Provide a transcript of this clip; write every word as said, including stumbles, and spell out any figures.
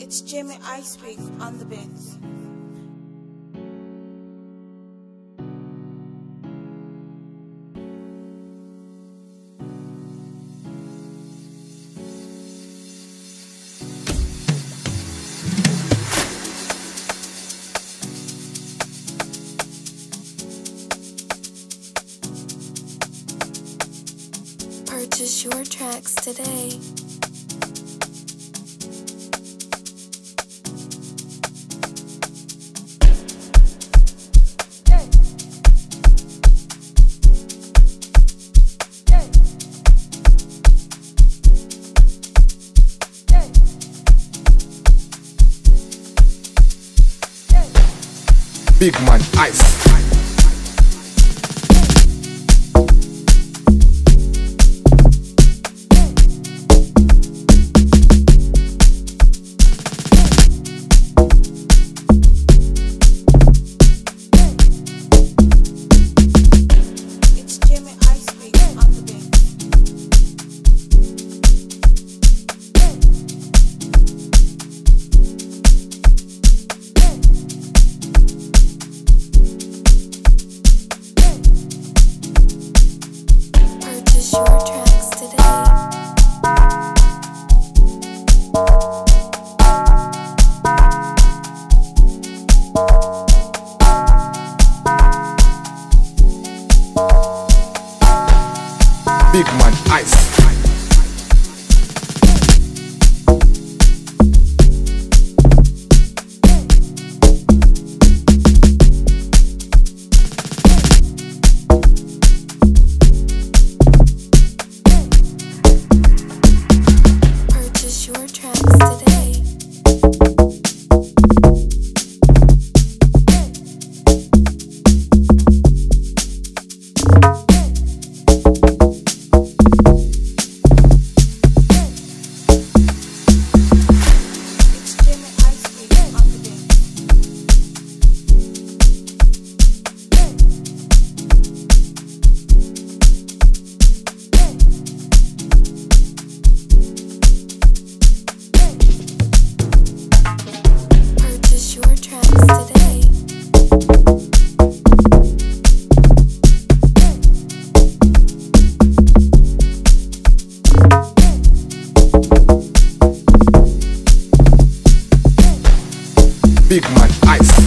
It's Jamie Icepick on the beats. Purchase your tracks today. Big man Ice. It's Jamie Icepick on the beats. Purchase your tracks today. Big man Ice. Purchase your tracks today. It's Jamie Icepick on the beats. Purchase your tracks today. Big man Ice.